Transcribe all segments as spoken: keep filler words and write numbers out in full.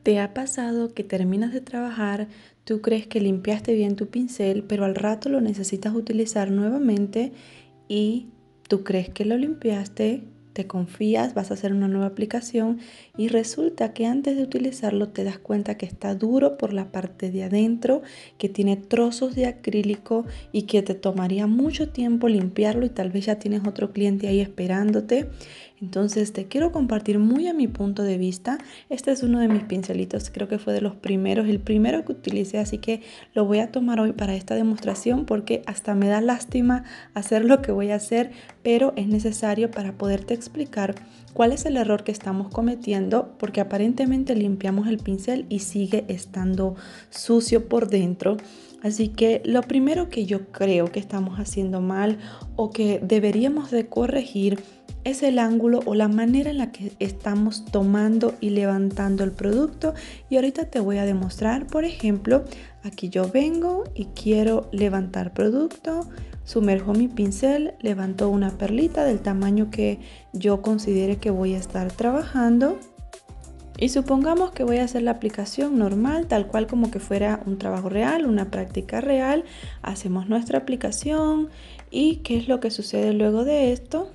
¿Te ha pasado que terminas de trabajar, tú crees que limpiaste bien tu pincel, pero al rato lo necesitas utilizar nuevamente y tú crees que lo limpiaste, te confías, vas a hacer una nueva aplicación y resulta que antes de utilizarlo te das cuenta que está duro por la parte de adentro, que tiene trozos de acrílico y que te tomaría mucho tiempo limpiarlo y tal vez ya tienes otro cliente ahí esperándote? Entonces te quiero compartir muy a mi punto de vista. Este es uno de mis pincelitos, creo que fue de los primeros, el primero que utilicé, así que lo voy a tomar hoy para esta demostración porque hasta me da lástima hacer lo que voy a hacer, pero es necesario para poderte explicar cuál es el error que estamos cometiendo, porque aparentemente limpiamos el pincel y sigue estando sucio por dentro. Así que lo primero que yo creo que estamos haciendo mal o que deberíamos de corregir es el ángulo o la manera en la que estamos tomando y levantando el producto. Y ahorita te voy a demostrar. Por ejemplo, aquí yo vengo y quiero levantar producto, sumerjo mi pincel, levanto una perlita del tamaño que yo considere que voy a estar trabajando. Y supongamos que voy a hacer la aplicación normal, tal cual como que fuera un trabajo real, una práctica real. Hacemos nuestra aplicación y ¿qué es lo que sucede luego de esto?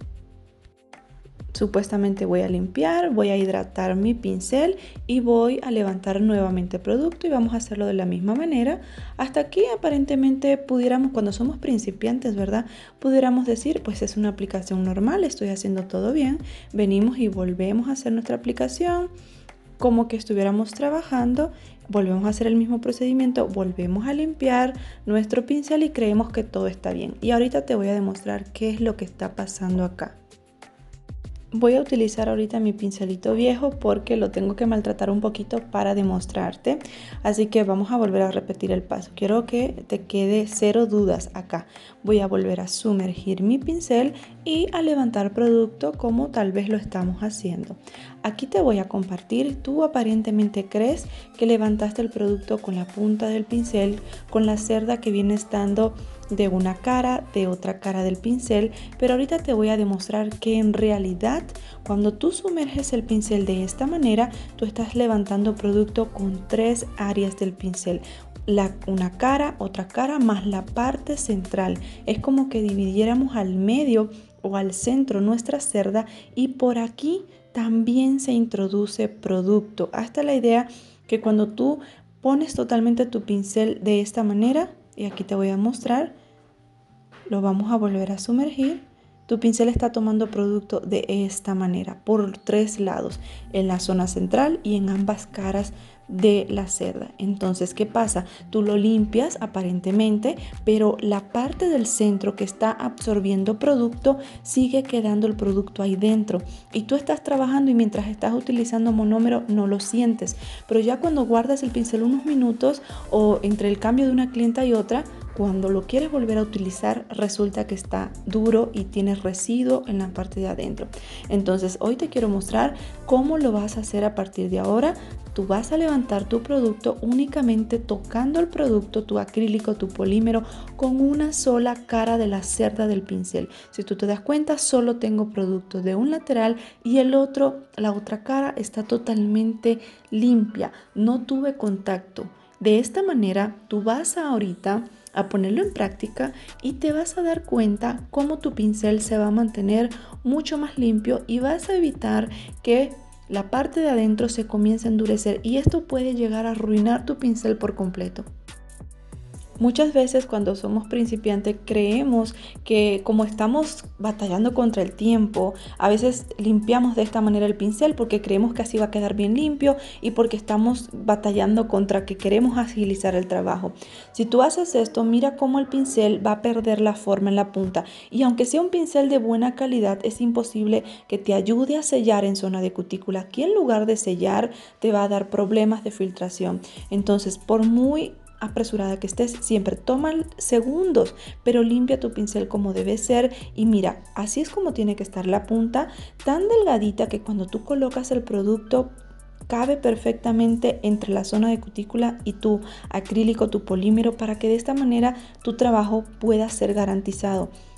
Supuestamente voy a limpiar, voy a hidratar mi pincel y voy a levantar nuevamente el producto y vamos a hacerlo de la misma manera. Hasta aquí aparentemente pudiéramos, cuando somos principiantes, ¿verdad? Pudiéramos decir, pues es una aplicación normal, estoy haciendo todo bien. Venimos y volvemos a hacer nuestra aplicación como que estuviéramos trabajando. Volvemos a hacer el mismo procedimiento, volvemos a limpiar nuestro pincel y creemos que todo está bien. Y ahorita te voy a demostrar qué es lo que está pasando acá. Voy a utilizar ahorita mi pincelito viejo porque lo tengo que maltratar un poquito para demostrarte. Así que vamos a volver a repetir el paso. Quiero que te quede cero dudas acá. Voy a volver a sumergir mi pincel y a levantar producto como tal vez lo estamos haciendo. Aquí te voy a compartir. Tú aparentemente crees que levantaste el producto con la punta del pincel, con la cerda que viene estando de una cara, de otra cara del pincel, pero ahorita te voy a demostrar que en realidad cuando tú sumerges el pincel de esta manera, tú estás levantando producto con tres áreas del pincel. La, una cara, otra cara, más la parte central. Es como que dividiéramos al medio o al centro nuestra cerda y por aquí también se introduce producto. Hasta la idea que cuando tú pones totalmente tu pincel de esta manera, y aquí te voy a mostrar, lo vamos a volver a sumergir. Tu pincel está tomando producto de esta manera, por tres lados, en la zona central y en ambas caras de la cerda. Entonces, ¿qué pasa? Tú lo limpias aparentemente, pero la parte del centro que está absorbiendo producto sigue quedando el producto ahí dentro. Y tú estás trabajando y mientras estás utilizando monómero no lo sientes. Pero ya cuando guardas el pincel unos minutos o entre el cambio de una clienta y otra, cuando lo quieres volver a utilizar, resulta que está duro y tienes residuo en la parte de adentro. Entonces, hoy te quiero mostrar cómo lo vas a hacer a partir de ahora. Tú vas a levantar tu producto únicamente tocando el producto, tu acrílico, tu polímero, con una sola cara de la cerda del pincel. Si tú te das cuenta, solo tengo producto de un lateral y el otro, la otra cara, está totalmente limpia. No tuve contacto. De esta manera, tú vas a ahorita a ponerlo en práctica y te vas a dar cuenta cómo tu pincel se va a mantener mucho más limpio y vas a evitar que la parte de adentro se comience a endurecer y esto puede llegar a arruinar tu pincel por completo. Muchas veces cuando somos principiantes creemos que como estamos batallando contra el tiempo, a veces limpiamos de esta manera el pincel porque creemos que así va a quedar bien limpio y porque estamos batallando contra que queremos agilizar el trabajo. Si tú haces esto, mira cómo el pincel va a perder la forma en la punta y aunque sea un pincel de buena calidad, es imposible que te ayude a sellar en zona de cutícula. Aquí en lugar de sellar te va a dar problemas de filtración. Entonces, por muy apresurada que estés, siempre toma segundos, pero limpia tu pincel como debe ser y mira, así es como tiene que estar la punta, tan delgadita que cuando tú colocas el producto cabe perfectamente entre la zona de cutícula y tu acrílico, tu polímero, para que de esta manera tu trabajo pueda ser garantizado.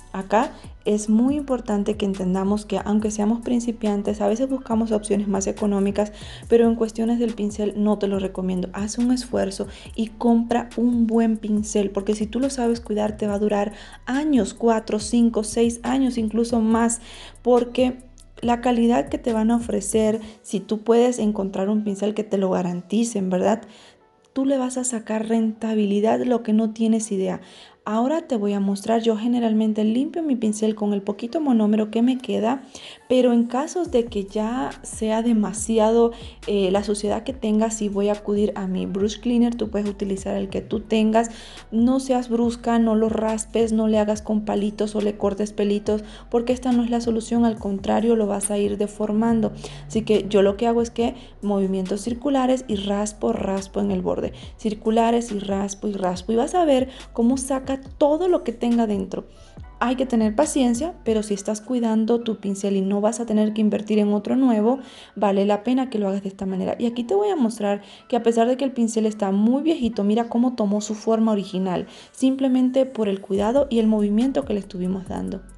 Acá es muy importante que entendamos que aunque seamos principiantes, a veces buscamos opciones más económicas, pero en cuestiones del pincel no te lo recomiendo. Haz un esfuerzo y compra un buen pincel, porque si tú lo sabes cuidar, te va a durar años, cuatro, cinco, seis años, incluso más, porque la calidad que te van a ofrecer, si tú puedes encontrar un pincel que te lo garanticen, ¿verdad? Tú le vas a sacar rentabilidad de lo que no tienes idea. Ahora te voy a mostrar, yo generalmente limpio mi pincel con el poquito monómero que me queda, pero en casos de que ya sea demasiado eh, la suciedad que tengas, si voy a acudir a mi brush cleaner, tú puedes utilizar el que tú tengas. No seas brusca, no lo raspes, no le hagas con palitos o le cortes pelitos, porque esta no es la solución, al contrario, lo vas a ir deformando. Así que yo lo que hago es que movimientos circulares y raspo, raspo en el borde, circulares y raspo y raspo, y vas a ver cómo saca todo lo que tenga dentro. Hay que tener paciencia, pero si estás cuidando tu pincel y no vas a tener que invertir en otro nuevo, vale la pena que lo hagas de esta manera. Y aquí te voy a mostrar que a pesar de que el pincel está muy viejito, mira cómo tomó su forma original, simplemente por el cuidado y el movimiento que le estuvimos dando.